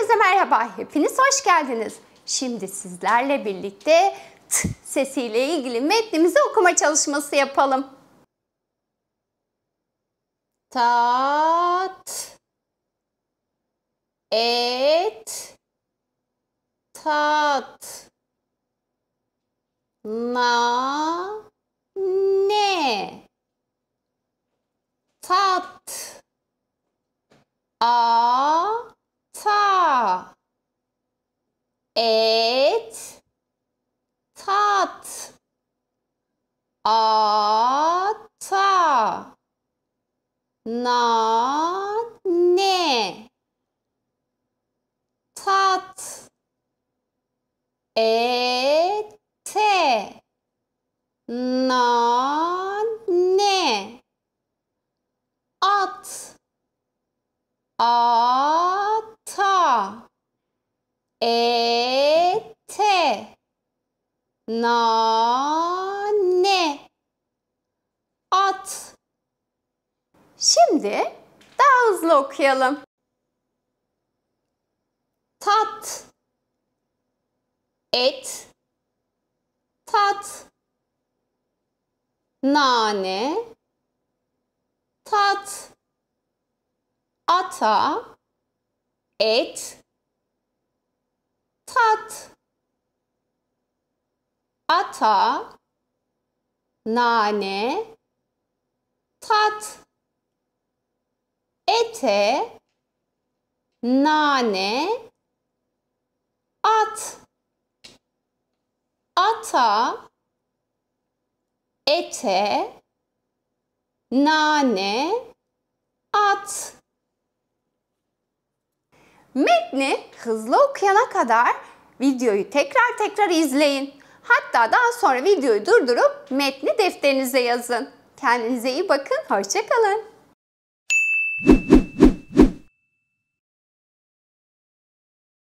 Herkese merhaba, hepiniz hoş geldiniz. Şimdi sizlerle birlikte t sesiyle ilgili metnimizi okuma çalışması yapalım. Tat, et, tat, na, ne, tat, a, ta, et, tat, ata, na, ne, tat, ete, na, ne, at, ata, ete, nane, at. Şimdi daha hızlı okuyalım. Tat, et, tat, nane, tat, ata, et, tat, ata, nane, tat, ete, nane, at, ata, ete, nane, at. Metni hızlı okuyana kadar videoyu tekrar izleyin. Hatta daha sonra videoyu durdurup metni defterinize yazın. Kendinize iyi bakın, hoşça kalın.